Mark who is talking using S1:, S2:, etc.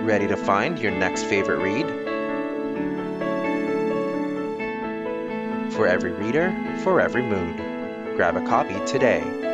S1: Ready to find your next favorite read? For every reader, for every mood. Grab a copy today.